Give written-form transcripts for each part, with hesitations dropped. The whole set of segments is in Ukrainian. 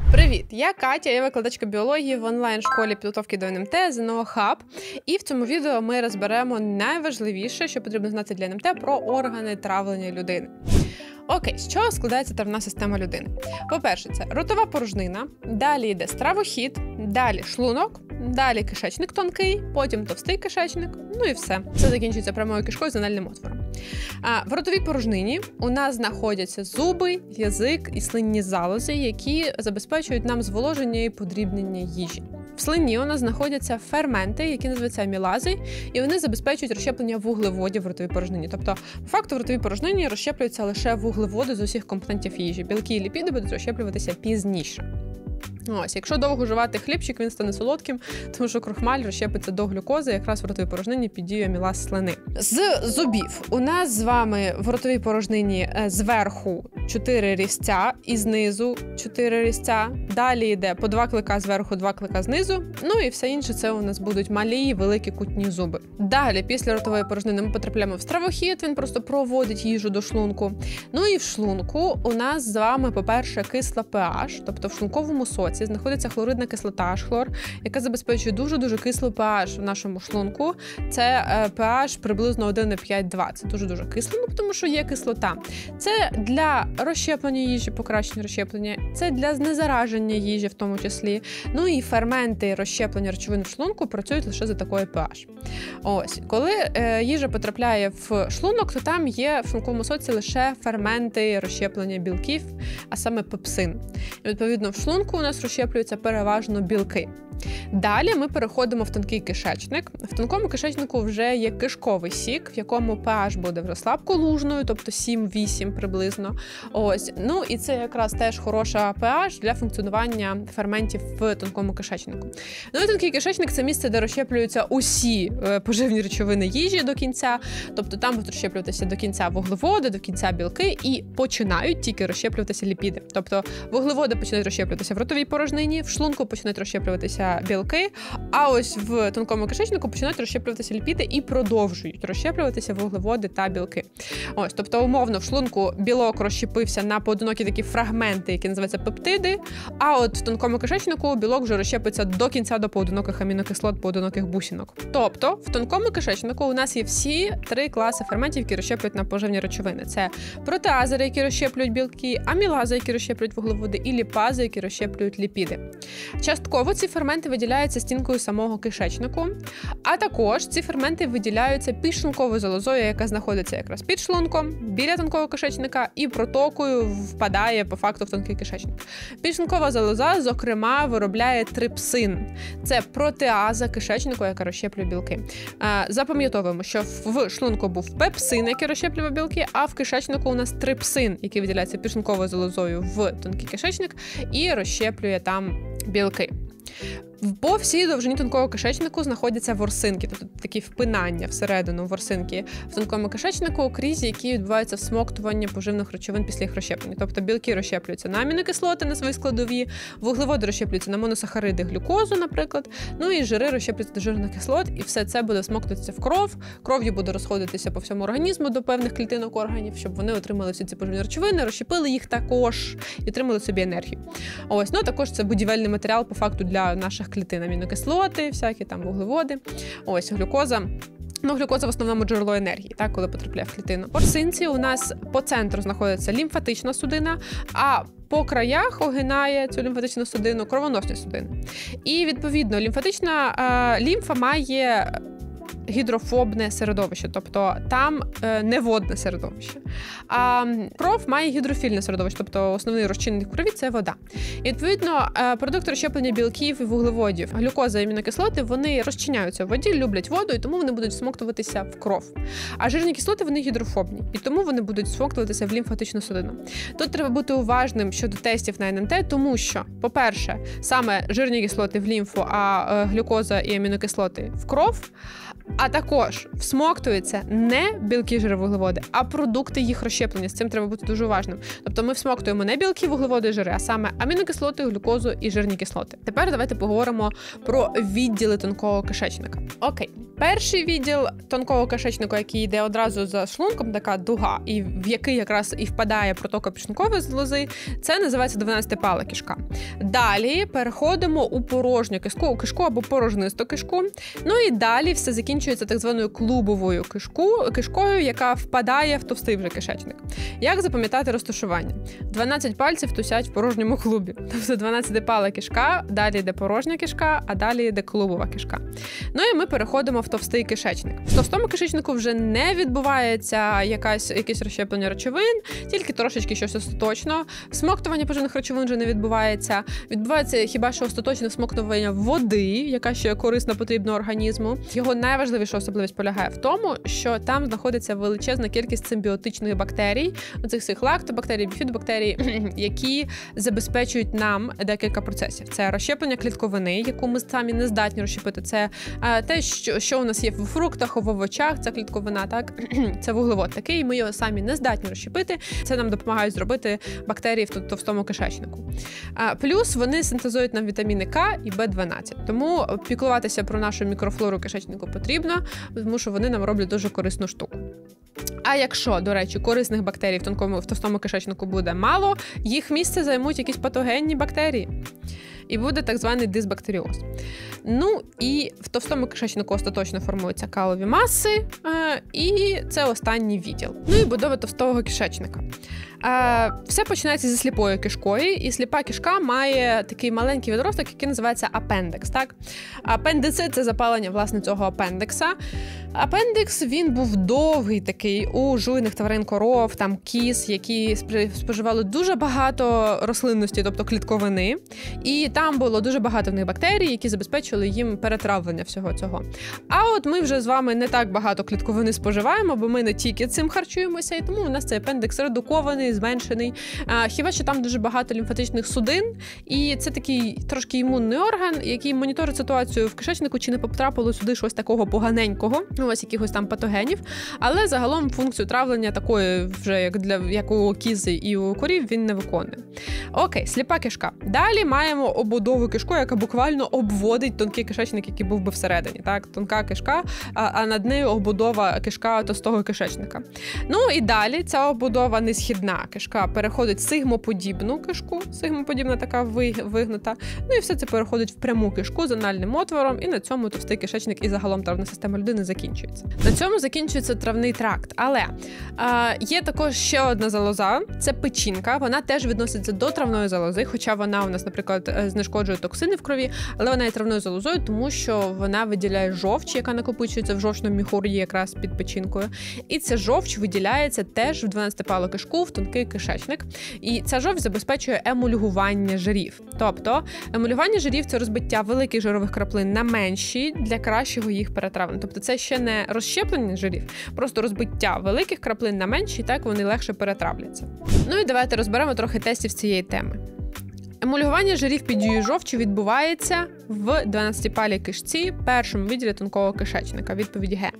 Привіт! Я Катя, я викладачка біології в онлайн-школі підготовки до НМТ ЗНО Хаб. І в цьому відео ми розберемо найважливіше, що потрібно знати для НМТ про органи травлення людини. Окей, з чого складається травна система людини? По-перше, це ротова порожнина, далі йде стравохід, далі шлунок, далі кишечник тонкий, потім товстий кишечник, ну і все. Це закінчується прямою кишкою з анальним отвором. В ротовій порожнині у нас знаходяться зуби, язик і слинні залози, які забезпечують нам зволоження і подрібнення їжі. В слині у нас знаходяться ферменти, які називаються амілази, і вони забезпечують розщеплення вуглеводів в ротовій порожнині. Тобто, по факту, в ротовій порожнині розщеплюються лише вуглеводи з усіх компонентів їжі. Білки і ліпіди будуть розщеплюватися пізніше. Ось, якщо довго жувати хлібчик, він стане солодким, тому що крохмаль розщепиться до глюкози якраз в ротовій порожнині під дією амілаз слини. З зубів у нас з вами в ротовій порожнині зверху 4 різця і знизу 4 різця. Далі йде по 2 клика зверху, 2 клика знизу. Ну і все інше це у нас будуть малі і великі кутні зуби. Далі, після ротової порожнини ми потрапляємо в стравохід, він просто проводить їжу до шлунку. Ну і в шлунку у нас з вами, по-перше, кисла pH, тобто в шлунковому соці знаходиться хлоридна кислота H-хлор, яка забезпечує дуже-дуже кислу pH в нашому шлунку. Це pH приблизно 1,5-2. Це дуже-дуже кисло, тому що є кислота. Це для розщеплення їжі, покращення розщеплення, це для знезараження їжі в тому числі. Ну і ферменти розщеплення речовин в шлунку працюють лише за такою pH. Ось, коли їжа потрапляє в шлунок, то там є в шлунковому соці лише ферменти розщеплення білків, а саме пепсин. І, відповідно, в шлунку у нас розщеплюються переважно білки. Далі ми переходимо в тонкий кишечник. В тонкому кишечнику вже є кишковий сік, в якому pH буде вже слабколужною, тобто 7-8 приблизно. Ось. Ну і це якраз теж хороша pH для функціонування ферментів в тонкому кишечнику. Ну і тонкий кишечник – це місце, де розщеплюються усі поживні речовини їжі до кінця, тобто там будуть розщеплюватися до кінця вуглеводи, до кінця білки і починають тільки розщеплюватися ліпіди. Тобто вуглеводи починають розщеплюватися в ротовій порожнині, в шлунку починають розщеплюватися білки, а ось в тонкому кишечнику починають розщеплюватися ліпіди і продовжують розщеплюватися вуглеводи та білки. Ось, тобто, умовно, в шлунку білок розщепився на поодинокі такі фрагменти, які називаються пептиди, а от в тонкому кишечнику білок вже розщепиться до кінця до поодиноких амінокислот, поодиноких бусинок. Тобто, в тонкому кишечнику у нас є всі 3 класи ферментів, які розщеплюють на поживні речовини. Це протеазери, які розщеплюють білки, амілази, які розщеплюють вуглеводи, і ліпази, які розщеплюють ліпіди. Частково ці ферменти виділяються стінкою самого кишечнику, а також ці ферменти виділяються підшлунковою залозою, яка знаходиться якраз під шлунком, біля тонкого кишечника і протокою впадає по факту в тонкий кишечник. Підшлункова залоза, зокрема, виробляє трипсин. Це протеаза кишечнику, яка розщеплює білки. Запам'ятовуємо, що в шлунку був пепсин, який розщеплює білки, а в кишечнику у нас трипсин, який виділяється підшлунковою залозою в тонкий кишечник і розщеплює там білки. По всій довжині тонкого кишечнику знаходяться ворсинки, тобто такі впинання всередину ворсинки в тонкому кишечнику, крізь які відбувається всмоктування поживних речовин після їх розщеплення. Тобто білки розщеплюються на амінокислоти, на свої складові, вуглеводи розщеплюються на моносахариди, глюкозу, наприклад, ну і жири розщеплюються до жирних кислот, і все це буде всмоктуватися в кров, кров'ю буде розходитися по всьому організму до певних клітинок органів, щоб вони отримали всі ці поживні речовини, розщепили їх також і отримали собі енергію. Ось, ну також це будівельний матеріал по факту для наших клітин, амінокислоти, всякі там вуглеводи, ось глюкоза. Ну, глюкоза в основному джерело енергії, так, коли потрапляє в клітину. В ворсинці у нас по центру знаходиться лімфатична судина, а по краях огинає цю лімфатичну судину кровоносні судини. І, відповідно, лімфа має гідрофобне середовище, тобто там неводне середовище. А кров має гідрофільне середовище, тобто основний розчинник в крові – це вода. І, відповідно, продукти розщеплення білків і вуглеводів, глюкоза і амінокислоти, вони розчиняються в воді, люблять воду, і тому вони будуть всмоктуватися в кров. А жирні кислоти, вони гідрофобні, і тому вони будуть всмоктуватися в лімфатичну судину. Тут треба бути уважним щодо тестів на НМТ, тому що, по-перше, саме жирні кислоти в лімфу, а глюкоза і амінокислоти в кров, а також всмоктуються не білки, жири, вуглеводи, а продукти їх розщеплення. З цим треба бути дуже уважним. Тобто ми всмоктуємо не білки, вуглеводи, жири, а саме амінокислоти, глюкозу і жирні кислоти. Тепер давайте поговоримо про відділи тонкого кишечника. Окей. Перший відділ тонкого кишечника, який йде одразу за шлунком, така дуга, і в який якраз і впадає протока підшлункової залози, це називається 12-пала кишка. Далі переходимо у порожню кишку або порожнисту кишку. Ну і далі все закінчується так званою клубовою кишкою, яка впадає в товстий вже кишечник. Як запам'ятати розташування? 12 пальців тусять в порожньому клубі. Тобто 12-пала кишка, далі йде порожня кишка, а далі йде клубова кишка. Ну і ми переходимо в товстий кишечник. В товстому кишечнику вже не відбувається якесь розщеплення речовин, тільки трошечки щось остаточно. Смоктування поживних речовин вже не відбувається. Відбувається хіба що остаточне всмоктування води, яка ще корисна, потрібна організму. Його найважливіша особливість полягає в тому, що там знаходиться величезна кількість симбіотичних бактерій, оцих всіх лактобактерій, біфідобактерій, які забезпечують нам декілька процесів. Це розщеплення клітковини, яку ми самі не здатні розщепити. Це те, що у нас є в фруктах, в овочах, це клітковина, так? Це вуглевод такий, ми його самі не здатні розщепити. Це нам допомагають зробити бактерії в товстому кишечнику. Плюс вони синтезують нам вітаміни К і В12. Тому піклуватися про нашу мікрофлору кишечнику потрібно, тому що вони нам роблять дуже корисну штуку. А якщо, до речі, корисних бактерій в товстому кишечнику буде мало, їх місце займуть якісь патогенні бактерії. І буде так званий дисбактеріоз. Ну, і в товстому кишечнику остаточно формуються калові маси, і це останній відділ. Ну і будова товстого кишечника. Все починається зі сліпої кишкою, і сліпа кишка має такий маленький відросток, який називається апендекс. Так? Апендицит – це запалення, власне, цього апендекса. Апендекс, він був довгий такий у жуйних тварин, коров, там кіз, які споживали дуже багато рослинності, тобто клітковини. І там було дуже багато в них бактерій, які забезпечили їм перетравлення всього цього. А от ми вже з вами не так багато клітковини споживаємо, бо ми не тільки цим харчуємося, і тому у нас цей апендекс редукований, зменшений. Хіба що там дуже багато лімфатичних судин, і це такий трошки імунний орган, який моніторить ситуацію в кишечнику, чи не потрапило сюди щось такого поганенького, ось якихось там патогенів, але загалом функцію травлення такої вже, як у кізи і у корів, він не виконує. Окей, сліпа кишка. Далі маємо обудову кишку, яка буквально обводить тонкий кишечник, який був би всередині. Так? Тонка кишка, а над нею обудова кишка товстого кишечника. Ну і далі ця обудова несхідна кишка переходить в сигмоподібну кишку, сигмоподібна така вигнута, ну і все це переходить в пряму кишку з анальним отвором, і на цьому товстий кишечник і загалом травна система людини закінчується. На цьому закінчується травний тракт, але є також ще одна залоза, це печінка, вона теж відноситься до травної залози, хоча вона у нас, наприклад, знешкоджує токсини в крові, але вона є травною залозою, тому що вона виділяє жовч, яка накопичується в жовчному міхурі якраз під печінкою, і ця жовч виділяється теж в 12-палу кишку, в тонкий кишечник, і ця жовч забезпечує емульгування жирів. Тобто, емульгування жирів – це розбиття великих жирових краплин на менші для кращого їх перетравлення. Тобто, це ще не розщеплення жирів, просто розбиття великих краплин на менші, так вони легше перетравляться. Ну і давайте розберемо трохи тестів з цієї теми. Емульгування жирів під дією жовчі відбувається в 12-палій кишці, першому відділі тонкого кишечника. Відповідь Г.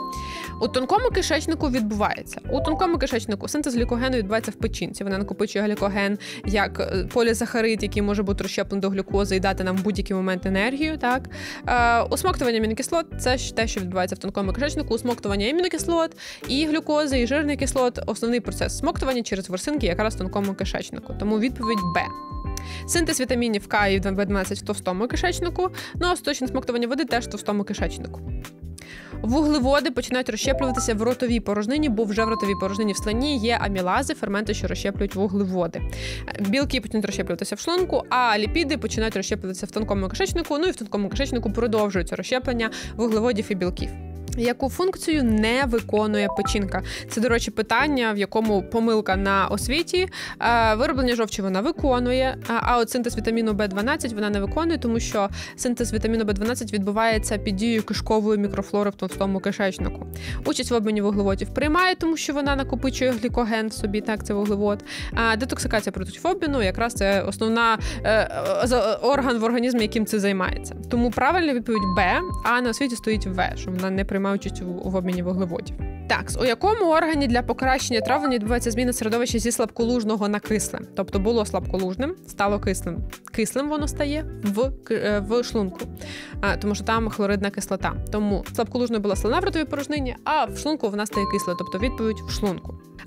У тонкому кишечнику відбувається. У тонкому кишечнику синтез глікогену відбувається в печінці. Вона накопичує глікоген як полісахарид, який може бути розщеплений до глюкози і дати нам в будь-який момент енергію. Так? Усмоктування амінокислот – це те, що відбувається в тонкому кишечнику. Усмоктування амінокислот і глюкози, і жирних кислот – основний процес смоктування через ворсинки якраз в тонкому кишечнику. Тому відповідь Б. Синтез вітамінів К і В12 в товстому кишечнику, ну а остаточне смоктування води теж в товстому кишечнику. Вуглеводи починають розщеплюватися в ротовій порожнині, бо вже в ротовій порожнині в слині є амілази, ферменти, що розщеплюють вуглеводи. Білки починають розщеплюватися в шлунку, а ліпіди починають розщеплюватися в тонкому кишечнику, ну і в тонкому кишечнику продовжується розщеплення вуглеводів і білків. Яку функцію не виконує печінка? Це, до речі, питання, в якому помилка на освіті. Вироблення жовчі вона виконує, а от синтез вітаміну В12 вона не виконує, тому що синтез вітаміну В12 відбувається під дією кишкової мікрофлори в товстому кишечнику. Участь в обміні вуглеводів приймає, тому що вона накопичує глікоген в собі, так, це вуглевод. Детоксикація продуктів обміну якраз це основна орган в організмі, яким це займається. Тому правильна відповідь Б, а на освіті стоїть В, що вона не приймає участь в обміні вуглеводів. Так, у якому органі для покращення травлення відбувається зміна середовища зі слабколужного на кисле? Тобто було слабколужним, стало кислим. Кислим воно стає в шлунку, тому що там хлоридна кислота. Тому слабколужною була слина в ротовій порожнині, а в шлунку вона стає кислою, тобто відповідь в шлунку.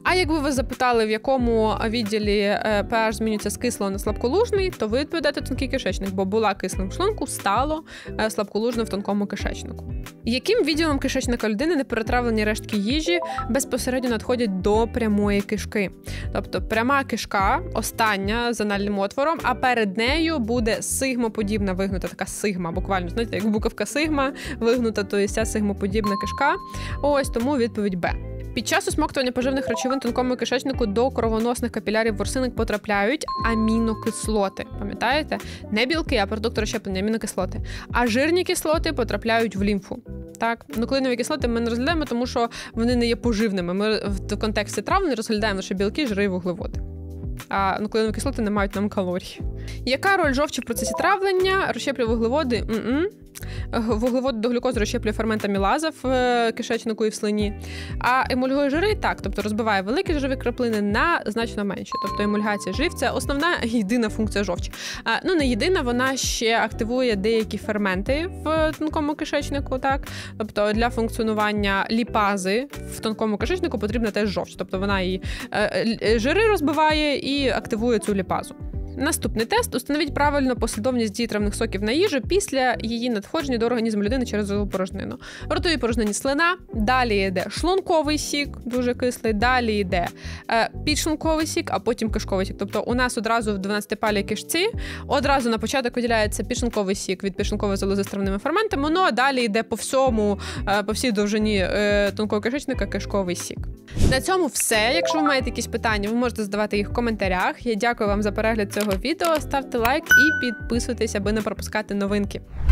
А якби ви запитали, в якому відділі pH змінюється з кислого на слабколужний, то ви відповідаєте тонкий кишечник, бо була кислим в шлунку, стало слабколужним в тонкому кишечнику. Яким відділом кишечника людини неперетравлені рештки їжі безпосередньо надходять до прямої кишки? Тобто пряма кишка, остання з анальним отвором, а перед нею буде сигмоподібна вигнута така сигма, буквально, знаєте, як буковка сигма вигнута, то є ця сигмоподібна кишка. Ось тому відповідь Б. Під час усмоктування поживних речовин в тонкому кишечнику до кровоносних капілярів ворсинок потрапляють амінокислоти. Пам'ятаєте? Не білки, а продукти розщеплення, амінокислоти. А жирні кислоти потрапляють в лімфу. Так, нуклеїнові кислоти ми не розглядаємо, тому що вони не є поживними. Ми в контексті травлення розглядаємо лише білки, жири і вуглеводи. А нуклеїнові кислоти не мають нам калорій. Яка роль жовчі в процесі травлення? Розщеплює вуглеводи? Вуглеводи до глюкози розщеплює фермент амілаза в кишечнику і в слині. А емульгує жири так, тобто розбиває великі жирові краплини на значно менші. Тобто емульгація жирів – це основна єдина функція жовчі. Ну, не єдина, вона ще активує деякі ферменти в тонкому кишечнику, так? Тобто для функціонування ліпази в тонкому кишечнику потрібна теж жовч. Тобто вона і жири розбиває і активує цю ліпазу. Наступний тест. Установіть правильно послідовність дії травних соків на їжу після її надходження до організму людини через ротову порожнину. В ротовій порожнині слина, далі йде шлунковий сік, дуже кислий, далі йде підшлунковий сік, а потім кишковий сік. Тобто у нас одразу в 12-палій кишці одразу на початок виділяється підшлунковий сік від підшлункової залози з травними ферментами, ну а далі йде по всій довжині тонкого кишечника кишковий сік. На цьому все. Якщо ви маєте якісь питання, ви можете задавати їх в коментарях. Я дякую вам за перегляд цього відео. Ставте лайк і підписуйтесь, аби не пропускати новинки.